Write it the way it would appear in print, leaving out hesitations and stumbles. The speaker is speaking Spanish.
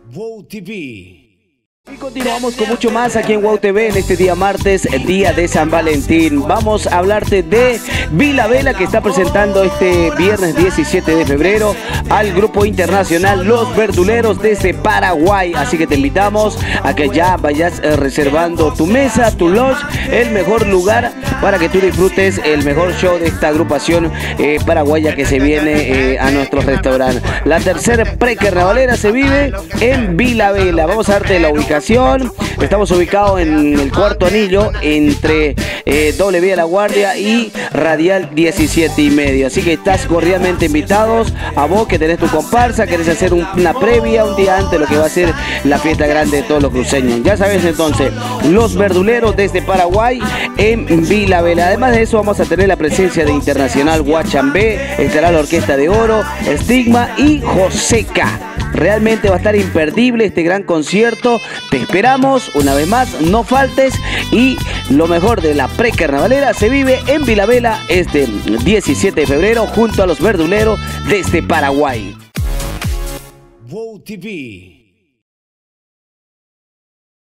WOW TV. Y continuamos con mucho más aquí en WOW TV en este día martes, día de San Valentín. Vamos a hablarte de Vila Vela, que está presentando este viernes 17 de febrero al grupo internacional Los Verduleros desde Paraguay. Así que te invitamos a que ya vayas reservando tu mesa, tu lodge, el mejor lugar para que tú disfrutes el mejor show de esta agrupación paraguaya que se viene a nuestro restaurante. La tercera precarnavalera se vive en Vila Vela. Vamos a darte la ubicación. Estamos ubicados en el cuarto anillo entre Doble Vía La Guardia y Radial 17,5. Así que estás cordialmente invitados a vos que tenés tu comparsa, querés hacer una previa un día antes de lo que va a ser la fiesta grande de todos los cruceños. Ya sabes entonces, Los Verduleros desde Paraguay en Vila Vela. Además de eso vamos a tener la presencia de Internacional Guachambé, estará la Orquesta de Oro, Estigma y Joseca. Realmente va a estar imperdible este gran concierto. Te esperamos una vez más, no faltes. Y lo mejor de la precarnavalera se vive en Vila Vela este 17 de febrero junto a Los Verduleros desde Paraguay. WOW TV.